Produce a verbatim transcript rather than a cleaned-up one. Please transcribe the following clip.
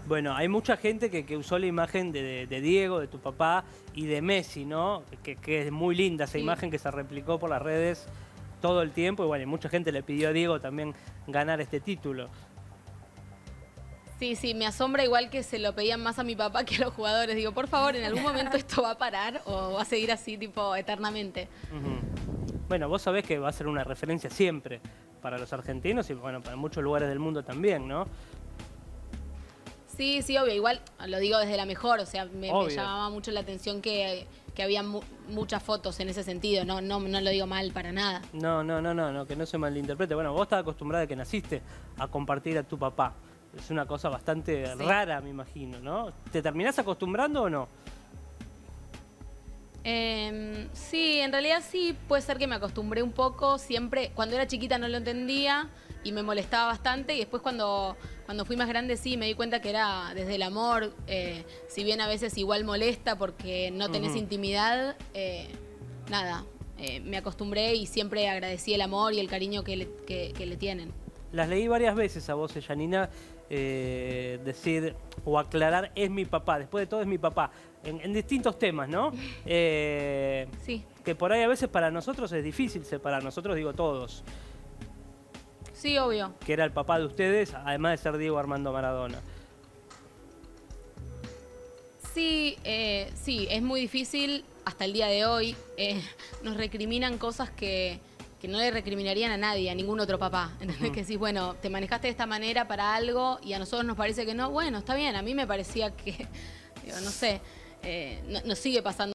Bueno, hay mucha gente que, que usó la imagen de, de- de Diego, de tu papá y de Messi, ¿no? Que, que es muy linda esa Sí. imagen que se replicó por las redes todo el tiempo. Y bueno, y mucha gente le pidió a Diego también ganar este título. Sí, sí, me asombra igual que se lo pedían más a mi papá que a los jugadores. Digo, por favor, ¿en algún momento esto va a parar o va a seguir así, tipo, eternamente? Ujú. Bueno, vos sabés que va a ser una referencia siempre para los argentinos y bueno, para muchos lugares del mundo también, ¿no? Sí, sí, obvio. Igual lo digo desde la mejor, o sea, me, me Obvio. llamaba mucho la atención que, que había mu- muchas fotos en ese sentido. No, no, no lo digo mal para nada. No, no, no, no, no, que no se malinterprete. Bueno, vos estás acostumbrada de que naciste a compartir a tu papá. Es una cosa bastante Sí. rara, me imagino, ¿no? ¿Te terminás acostumbrando o no? Eh, sí, en realidad sí, puede ser que me acostumbré un poco. Siempre, cuando era chiquita no lo entendía y me molestaba bastante. Y después cuando, cuando fui más grande sí me di cuenta que era desde el amor. Eh, si bien a veces igual molesta porque no tenés Ujú. intimidad, eh, nada, eh, me acostumbré y siempre agradecí el amor y el cariño que le, que, que le tienen. Las leí varias veces a vos, Janina, eh, decir o aclarar es mi papá. Después de todo es mi papá. En, en distintos temas, ¿no? Eh, Sí, que por ahí a veces para nosotros es difícil separar. Nosotros digo todos. sí, obvio. Que era el papá de ustedes, además de ser Diego Armando Maradona. Sí, eh, sí, es muy difícil hasta el día de hoy. Eh, nos recriminan cosas que, que no le recriminarían a nadie, a ningún otro papá. ¿Entendés? Ujú. Que decís, bueno, te manejaste de esta manera para algo y a nosotros nos parece que no. Bueno, está bien, a mí me parecía que, digo, no sé, eh, no- nos sigue pasando.